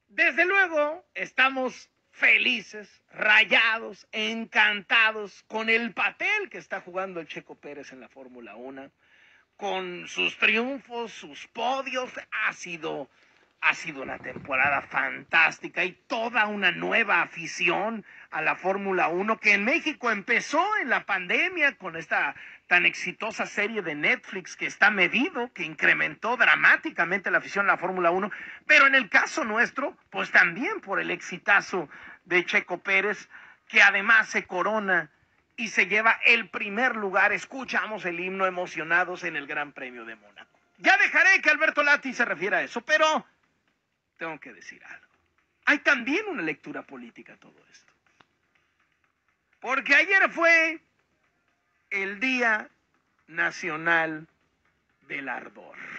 Desde luego, estamos felices, rayados, encantados con el papel que está jugando el Checo Pérez en la Fórmula 1, con sus triunfos, sus podios. Ha sido una temporada fantástica y toda una nueva afición a la Fórmula 1 que en México empezó en la pandemia con esta tan exitosa serie de Netflix que está medido, que incrementó dramáticamente la afición a la Fórmula 1, pero en el caso nuestro, pues también por el exitazo de Checo Pérez, que además se corona y se lleva el primer lugar. Escuchamos el himno emocionados en el Gran Premio de Mónaco. Ya dejaré que Alberto Lati se refiera a eso, pero tengo que decir algo. Hay también una lectura política a todo esto. Porque ayer fue el Día Nacional del Ardor.